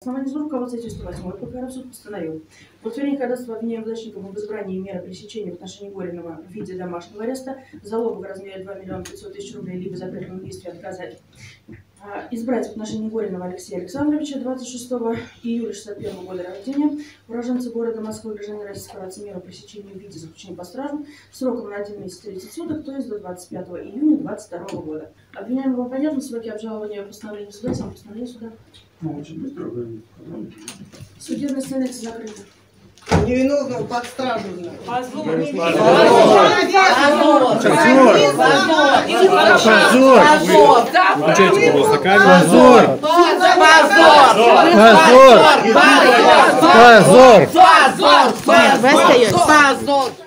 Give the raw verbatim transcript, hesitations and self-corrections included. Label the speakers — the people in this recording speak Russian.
Speaker 1: основании руководства девяносто восьмой ПК суд постановил утвердить ходатайство обвиняемого защитником об избрании меры пресечения в отношении Горинова в виде домашнего ареста, залога в размере два миллиона пятьсот тысяч рублей, либо запретном действии отказать. Избрать в отношении Горинова Алексея Александровича двадцать шестого июля шестьдесят первого года рождения, уроженца города Москвы, гражданина Российской Федерации, меру пресечения в виде заключения по стражу сроком на один месяц тридцать суток, то есть до двадцать пятого июня двадцать второго года. Обвиняемому понятно сроки обжалования постановления суда, сам постановление суда.
Speaker 2: Ну, очень быстро говорит.
Speaker 1: Судебная станция закрыта.
Speaker 3: Невиновного под стражу.
Speaker 4: Позор!
Speaker 3: Позор!
Speaker 5: Выключайте, пожалуйста, камеру.
Speaker 3: Позор!
Speaker 5: Позор!
Speaker 3: Позор! Позор! Позор! Позор!